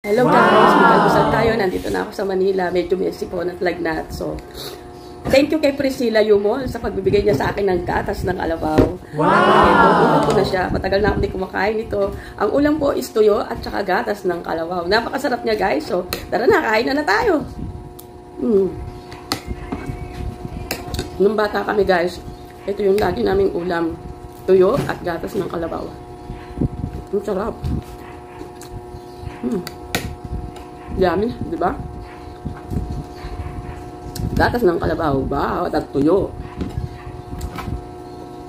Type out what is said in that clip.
Hello guys, mag-almusal tayo. Nandito na ako sa Manila. Medyo messy po at lagnat. So, thank you kay Priscilla Yumol sa pagbibigay niya sa akin ng gatas ng kalabaw. Wow! Ulam ko na siya. Matagal na ako hindi kumakain ito. Ang ulam po is tuyo at saka gatas ng kalabaw. Napakasarap niya guys. So, tara na, kain na tayo. Nung bata kami guys, ito yung lagi naming ulam. Tuyo at gatas ng kalabaw. Ang sarap. Yummy, di ba? Gatas ng kalabaw, bawat at tuyo.